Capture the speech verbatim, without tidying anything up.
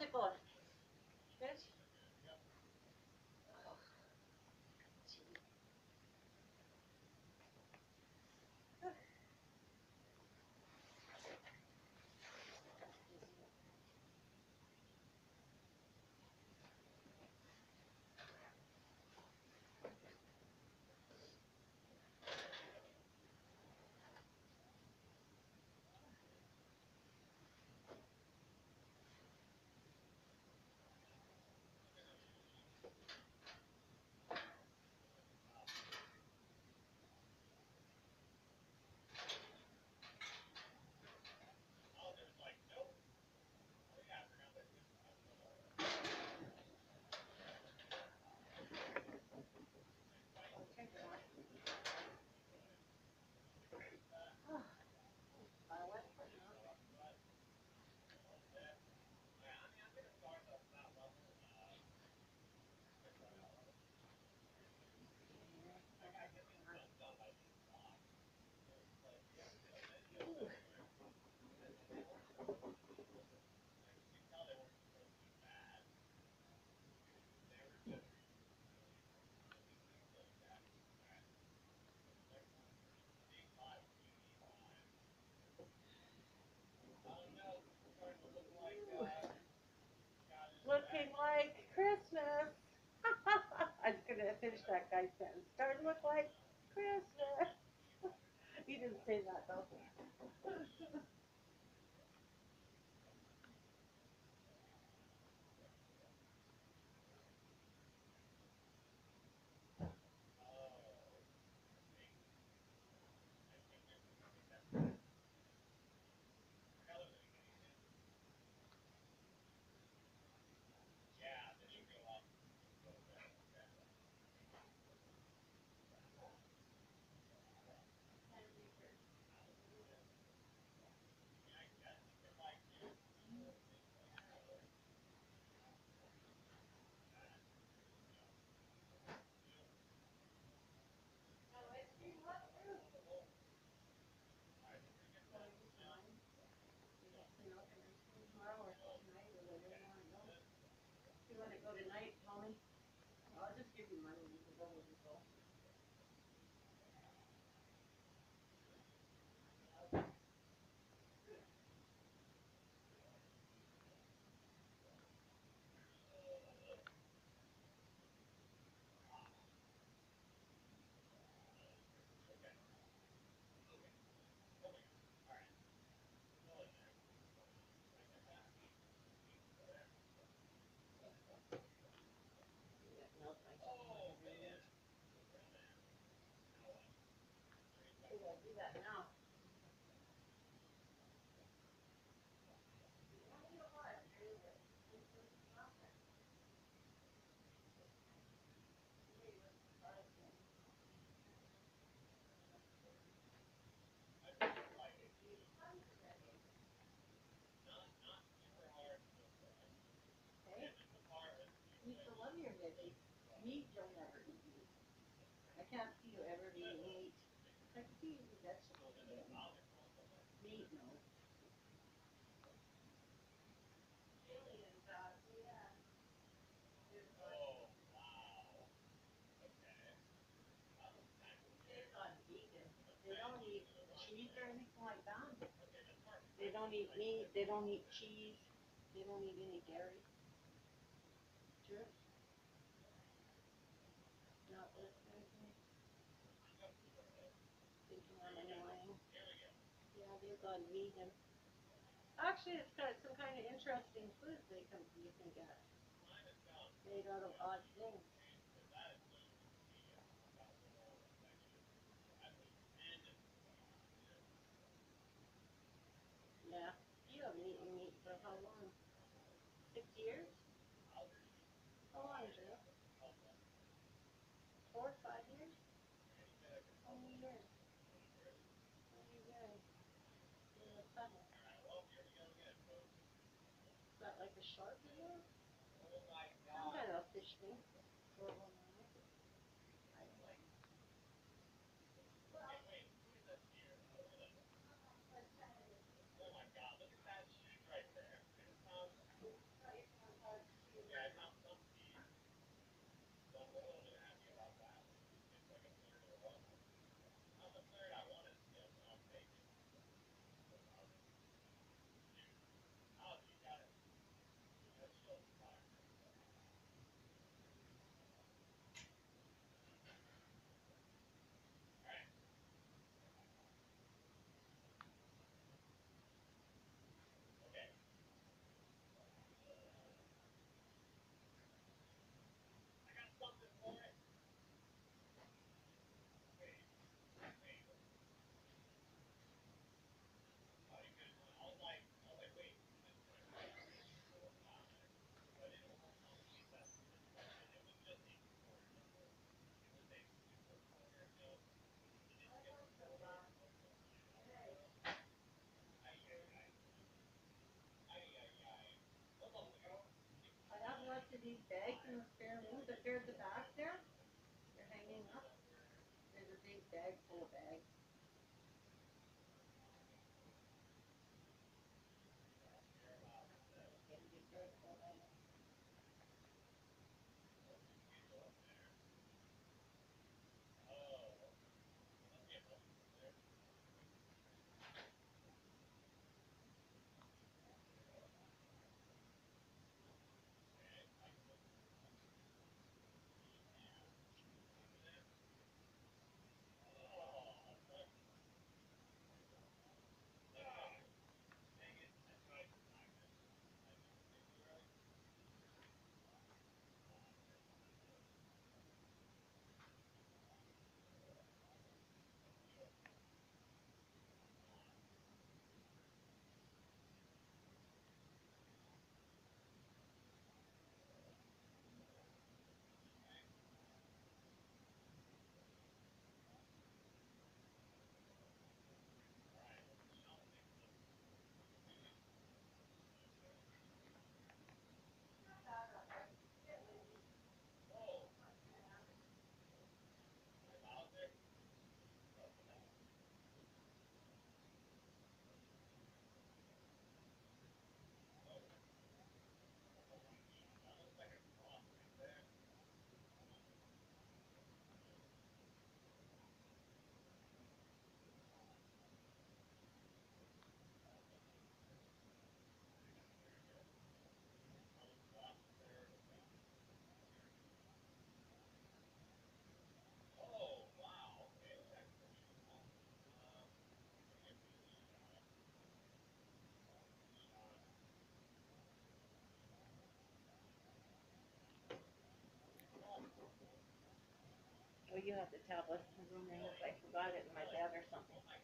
it going? Good? Oh, gee. Okay, boy. Oh, I like putting on. Ooh. Looking like Christmas. I was gonna finish that guy's sentence. Starting to look like Christmas. You didn't say that though. You want to go tonight, Tommy? I'll just give you money. You can go when you go. Yeah, no, thanks. I'll do that now. Okay. Eat the love your veggies. Meat, don't ever eat meat. I can't see you ever eating meat. I can see you eat vegetables. Meat, no. Aliens, uh, yeah. They've gone vegan. They don't eat cheese or anything like that. They don't eat meat. They don't eat cheese. They don't eat any dairy. Sure. Not listening to me. Thinking I'm annoying. Yeah, they've gone vegan. Actually, it's got some kind of interesting foods they can you can get made out of odd things. Yeah. You haven't eaten meat for how long? Six years? How long is it? Four, five years? How many years? What are you doing? You're a pebble. Is that like a shark in there? Some kind of a fish thing. Or one eye. I don't know. these bags in the spare room, but they're at the back there. They're hanging up. There's a big bag full of bags. Get a big bag full of bags. Oh, you have the tablet in the room. I hope I forgot it in my bag or something.